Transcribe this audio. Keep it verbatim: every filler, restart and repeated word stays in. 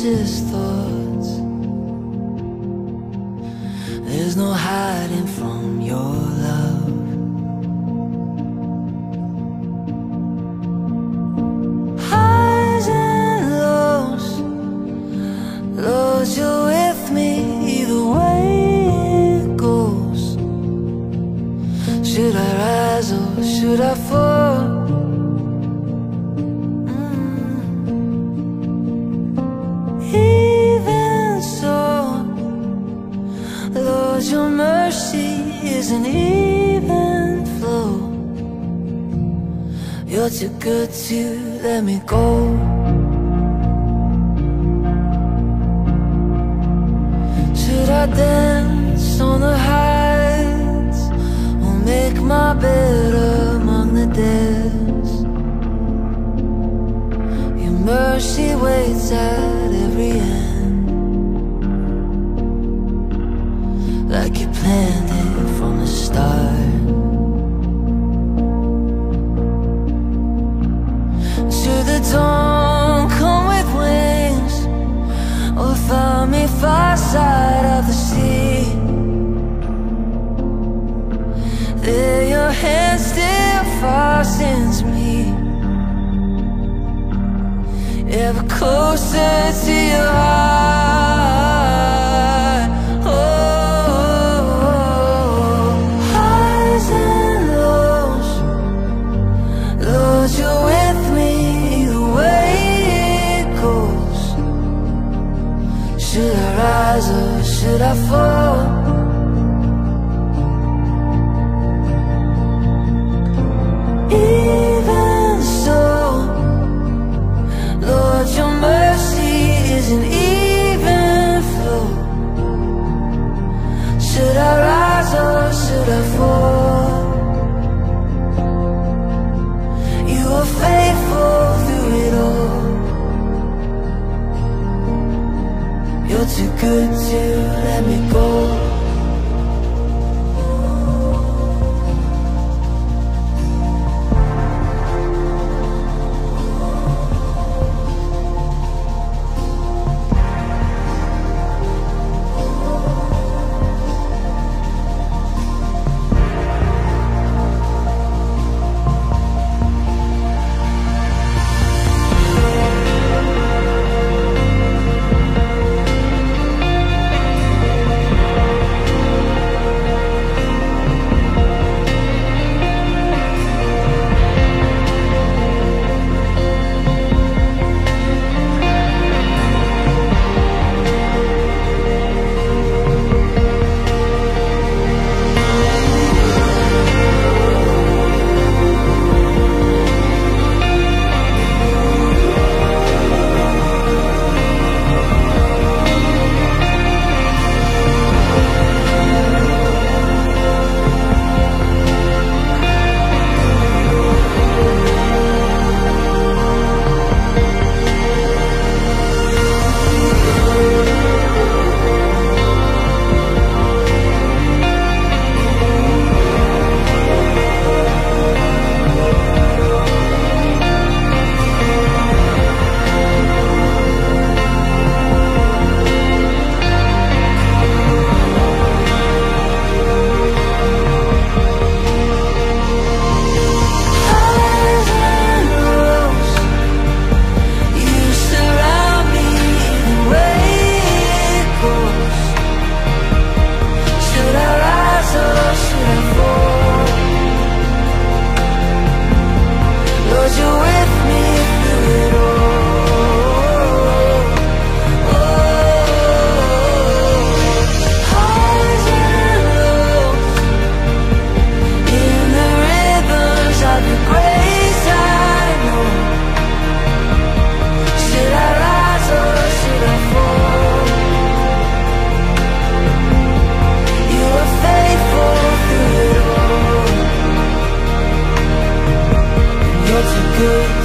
anxious thoughts. There's no hiding from your love. Highs and lows, Lord, you're with me either way it goes. Should I rise or should I fall? Your mercy is an even flow. You're too good to let me go. Should I dance on the heights or make my bed among the dead? Your mercy waits at every end, like you planned it from the start. Should the dawn come with wings or find me far side of the sea, there your hand still fastens me, ever closer to your heart. Should I rise or should I fall? Even so, Lord, your mercy is an even flow. Should I rise or should I fall? You are faithful through it all. You're too good to let me go. Good.